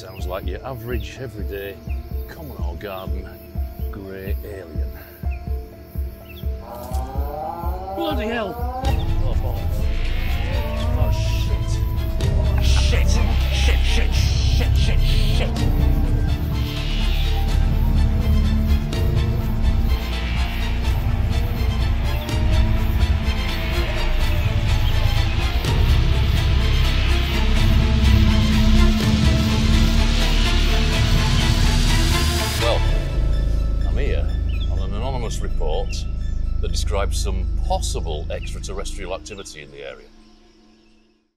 sounds like your average, everyday, common or garden, grey alien. Bloody hell! Oh, boy. Oh, shit. Shit! Shit, shit, shit, shit, shit! Report that describes some possible extraterrestrial activity in the area.